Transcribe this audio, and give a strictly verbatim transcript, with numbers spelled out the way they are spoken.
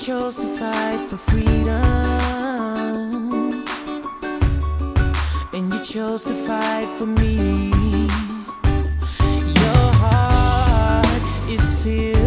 chose to fight for freedom, and you chose to fight for me. Your heart is filled